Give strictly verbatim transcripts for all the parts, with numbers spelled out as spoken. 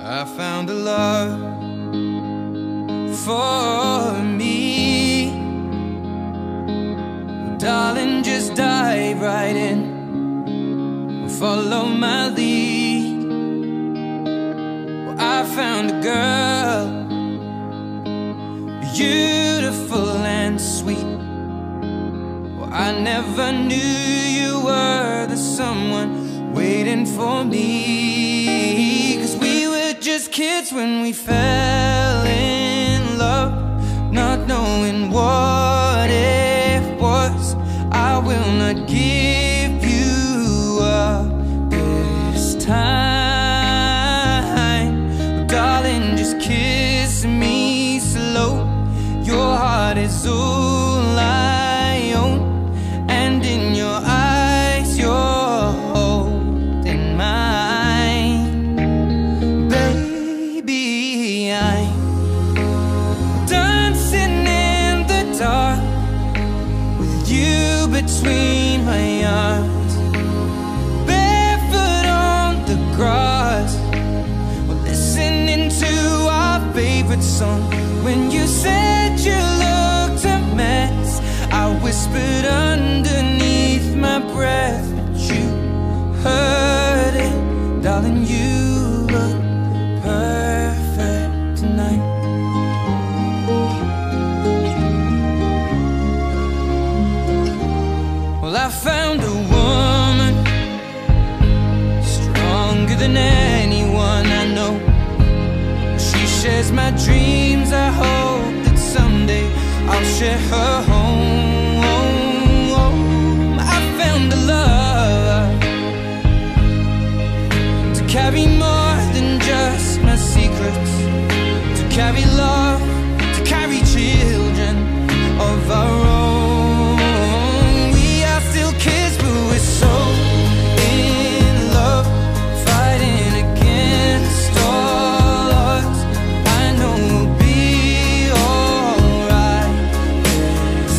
I found a love for me. Well, darling, just dive right in, follow my lead. Well, I found a girl, beautiful and sweet. Well, I never knew you were the someone waiting for me. 'Cause we were just kids when we fell in love, not knowing what it was. I will not give you up this time. Well, darling, just kiss me slow. Your heart is all I own, and in your eyes you're holding mine. Baby, I'm dancing in the dark with you between my arms, barefoot on the grass. We're listening to our favorite song. When you said you looked a mess, I whispered underneath my breath, but you heard it. Darling, you look perfect tonight. Well, I found a woman stronger than anyone I know. She shares my dreams. I hope that someday I'll share her home. I found a love to carry more than just my secrets, to carry love, to carry children of our own. We are still kids, but we're so in love, fighting against all odds. I know we'll be alright this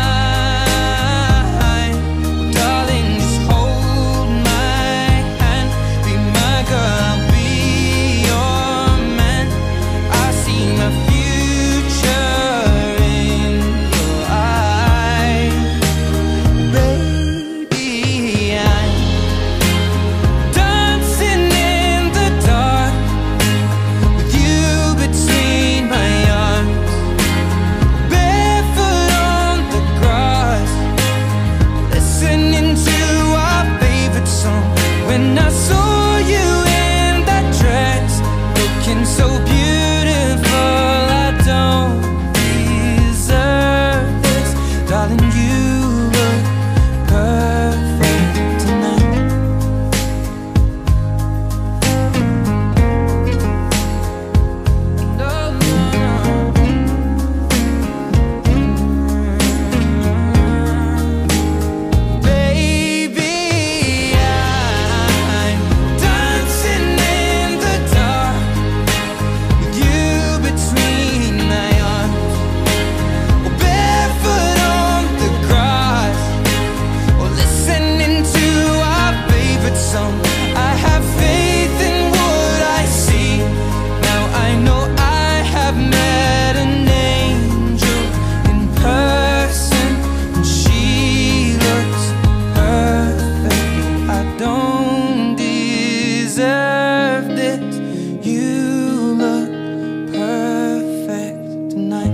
time. Darling, just hold my hand, be my girl, I'll be your man. I see my future in your eyes. Baby, I'm dancing in the dark with you between my arms, barefoot on the grass, listening to our favorite song. When I saw you in that dress, looking so beautiful, I don't deserve this. Darling, you look perfect tonight. No, no, no. Baby, I'm dancing in the dark with you between my arms, or barefoot on the grass, or listening to our favorite song. I have faith in what I see. Now I know I have met an angel in person, and she looks perfect. I don't deserve this. You look perfect tonight.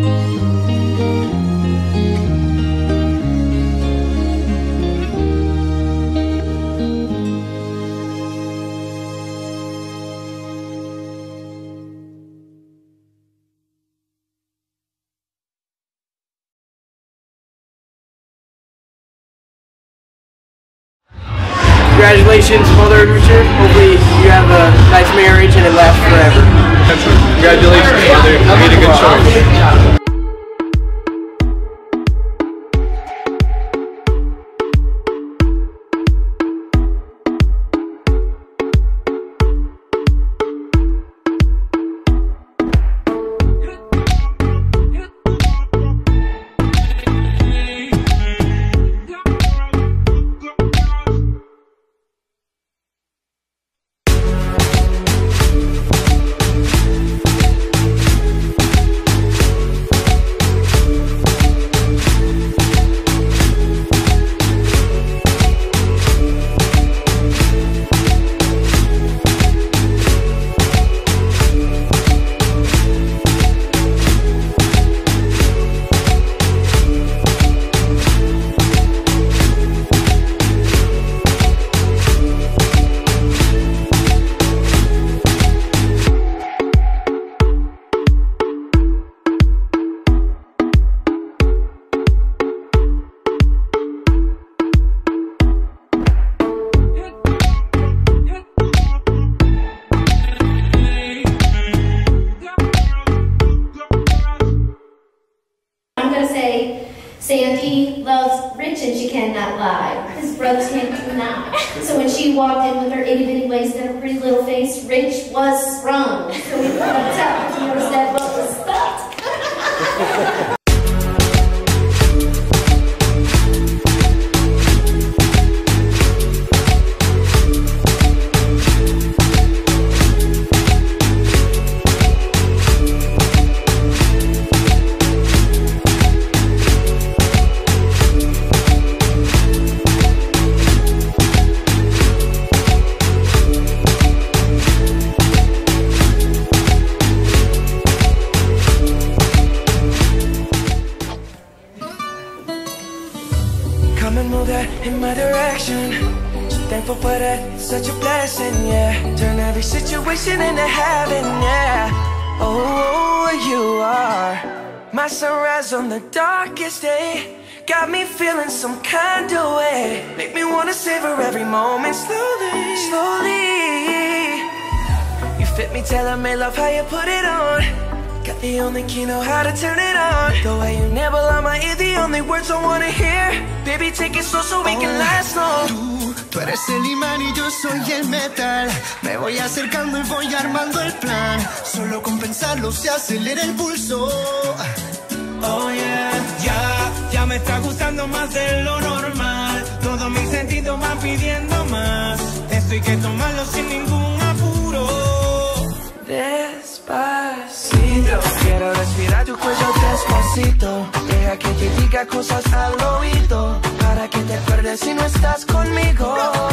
Congratulations, Mother Richard. Hopefully you have a nice marriage and it lasts forever. Congratulations, brother. You made a good choice. cannot lie. His brother's hand cannot. So when she walked in with her itty bitty waist and her pretty little face, Rich was sprung. So we put up top to notice that butt was stuffed. Come and move that in my direction. So thankful for that, it's such a blessing, yeah. Turn every situation into heaven, yeah. Oh, you are my sunrise on the darkest day. Got me feeling some kind of way. Make me wanna savor every moment slowly, slowly. You fit me, tailor-made, love how you put it on. Got the only key, know how to turn it on. The way you never lie my ear, the only words I wanna hear. Baby, take it slow so we can last long. Tú, tú eres el imán y yo soy el metal. Me voy acercando y voy armando el plan. Solo con pensarlo se acelera el pulso. Oh yeah, Ya, ya me está gustando más de lo normal. Todos mis sentidos van pidiendo más. Esto hay que tomarlo sin ningún apuro. despacito. Quiero respirar tu cuello despacito. Deja que te diga cosas al oído, para que te acuerdes si no estás conmigo.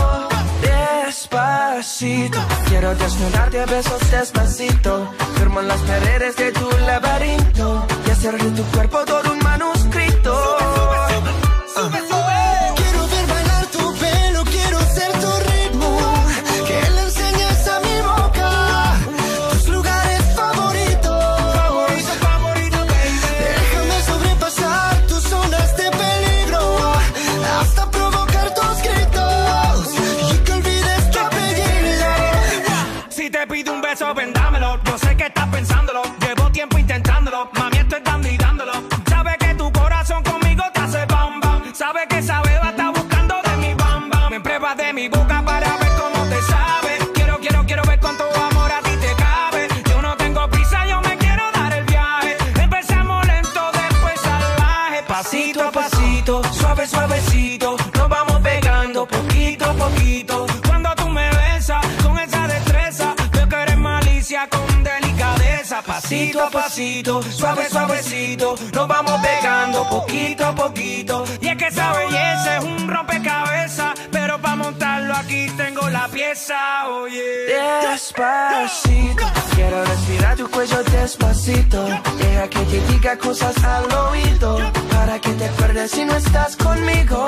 Despacito. Quiero desnudarte a besos despacito. Firmo en las paredes de tu laberinto y hacer de tu cuerpo todo un manuscrito. Sube, sube, sube. Quiero ver bailar tu pelo, quiero ser tu ritmo. Que le enseñes a mi boca tus lugares favoritos. Favorito, favorito, baby. Déjame sobrepasar tus zonas de peligro, hasta provocar tus gritos y que olvides tu apellido. Si te pido un beso, ven dámelo. Yo sé que estás pensándolo, llevo tiempo intentándolo. Mami, estoy dando y dándolo. Sabes que tu corazón conmigo te hace bam bam. Sabes que esa beba está buscando de mi bam bam. Me pruebas de mi boca para ver cómo te sabe. Quiero, quiero, quiero ver cuánto amor a ti te cabe. Yo no tengo prisa, yo me quiero dar el viaje. Empezamos lento, después salvaje. Pasito a pasito, suave, suavecito. Nos vamos pegando poquito a poquito. Cuando tú me besas con esa destreza, veo que eres malicia con delicadeza. Pasito a pasito, suave, suavecito. Nos vamos pegando poquito a poquito. Y es que esa belleza es un rompecabezas, pero para montarlo aquí tengo la pieza, oye. Despacito. Quiero respirar tu cuello despacito. Deja que te diga cosas al oído, para que te acuerdes si no estás conmigo.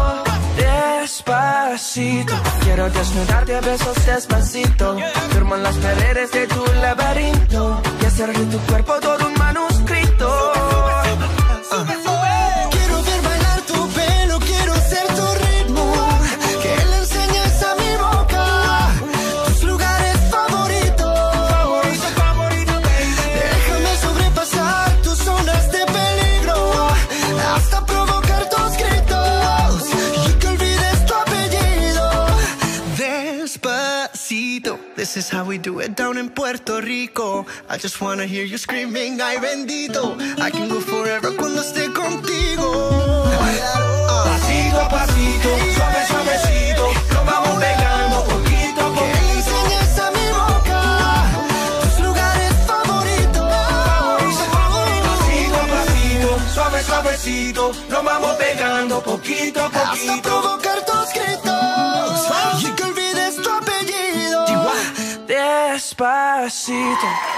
Despacito. Quiero desnudarte a besos despacito. Firmo en las paredes de tu laberinto y hacer de tu cuerpo todo un manuscrito. Sube, sube. Quiero ver bailar tu pelo, quiero ser tu ritmo. Que le enseñes a mi boca tus lugares favoritos. Favorito, favorito, baby. Déjame sobrepasar tus zonas de peligro, hasta provocar tus gritos y que olvides tu apellido. Despacito. This is how we do it down in Puerto Rico. I just wanna hear you screaming, ay bendito. I can go forever cuando esté contigo. Pasito a pasito, suave, suavecito. Nos vamos pegando poquito a Que le poquito. enseñes a mi boca tus lugares favoritos. Pasito a pasito, suave, suavecito. Nos vamos pegando poquito a Hasta poquito. provocar tus gritos y que olvides tu apellido. Despacito.